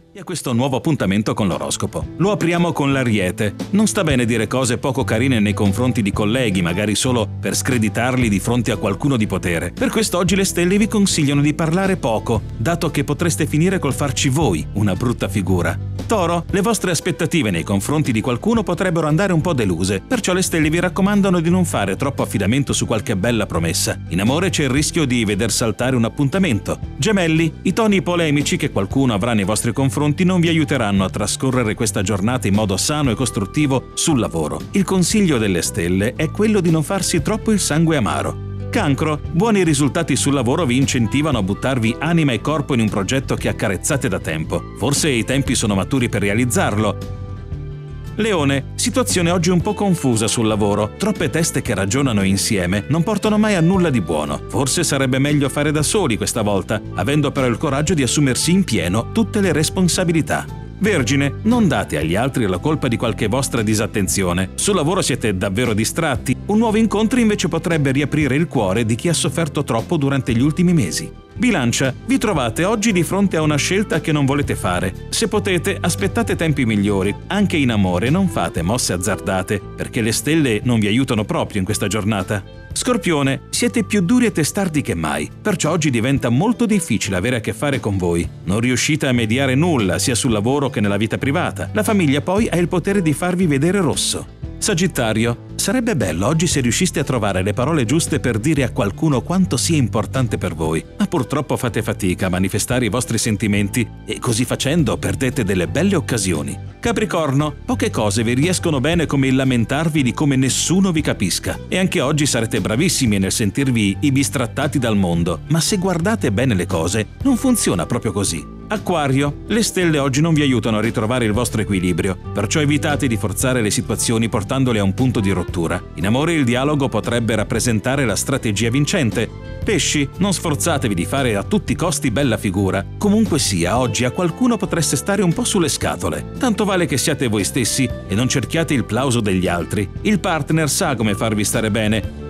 E a questo nuovo appuntamento con l'oroscopo. Lo apriamo con l'Ariete. Non sta bene dire cose poco carine nei confronti di colleghi, magari solo per screditarli di fronte a qualcuno di potere. Per questo oggi le stelle vi consigliano di parlare poco, dato che potreste finire col farci voi una brutta figura. Toro, le vostre aspettative nei confronti di qualcuno potrebbero andare un po' deluse, perciò le stelle vi raccomandano di non fare troppo affidamento su qualche bella promessa. In amore c'è il rischio di veder saltare un appuntamento. Gemelli, i toni polemici che qualcuno avrà nei vostri confronti non vi aiuteranno a trascorrere questa giornata in modo sano e costruttivo sul lavoro. Il consiglio delle stelle è quello di non farsi troppo il sangue amaro. Cancro, buoni risultati sul lavoro vi incentivano a buttarvi anima e corpo in un progetto che accarezzate da tempo. Forse i tempi sono maturi per realizzarlo. Leone, situazione oggi un po' confusa sul lavoro. Troppe teste che ragionano insieme non portano mai a nulla di buono. Forse sarebbe meglio fare da soli questa volta, avendo però il coraggio di assumersi in pieno tutte le responsabilità. Vergine, non date agli altri la colpa di qualche vostra disattenzione. Sul lavoro siete davvero distratti. Un nuovo incontro invece potrebbe riaprire il cuore di chi ha sofferto troppo durante gli ultimi mesi. Bilancia, vi trovate oggi di fronte a una scelta che non volete fare. Se potete, aspettate tempi migliori. Anche in amore non fate mosse azzardate, perché le stelle non vi aiutano proprio in questa giornata. Scorpione, siete più duri e testardi che mai, perciò oggi diventa molto difficile avere a che fare con voi. Non riuscite a mediare nulla, sia sul lavoro che nella vita privata. La famiglia poi ha il potere di farvi vedere rosso. Sagittario, sarebbe bello oggi se riusciste a trovare le parole giuste per dire a qualcuno quanto sia importante per voi, ma purtroppo fate fatica a manifestare i vostri sentimenti e così facendo perdete delle belle occasioni. Capricorno, poche cose vi riescono bene come il lamentarvi di come nessuno vi capisca, e anche oggi sarete bravissimi nel sentirvi i bistrattati dal mondo, ma se guardate bene le cose non funziona proprio così. Acquario, le stelle oggi non vi aiutano a ritrovare il vostro equilibrio, perciò evitate di forzare le situazioni portandole a un punto di rottura. In amore il dialogo potrebbe rappresentare la strategia vincente. Pesci, non sforzatevi di fare a tutti i costi bella figura. Comunque sia, oggi a qualcuno potreste stare un po' sulle scatole. Tanto vale che siate voi stessi e non cerchiate il plauso degli altri. Il partner sa come farvi stare bene.